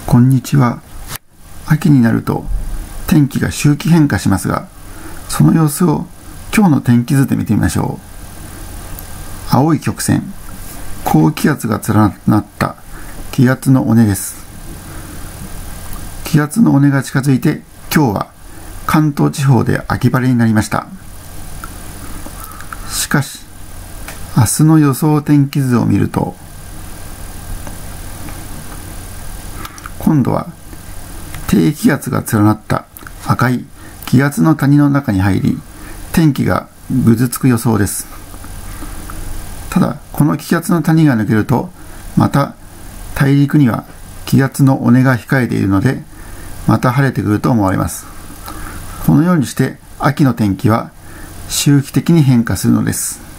こんにちは。秋になると天気が周期変化しますが、その様子を今日の天気図で見てみましょう。青い曲線、高気圧が連なった気圧の尾根です。気圧の尾根が近づいて、今日は関東地方で秋晴れになりました。しかし、明日の予想天気図を見ると、今度は低気圧が連なった赤い気圧の谷の中に入り、天気がぐずつく予想です。ただ、この気圧の谷が抜けると、また大陸には気圧の尾根が控えているので、また晴れてくると思われます。このようにして秋の天気は周期的に変化するのです。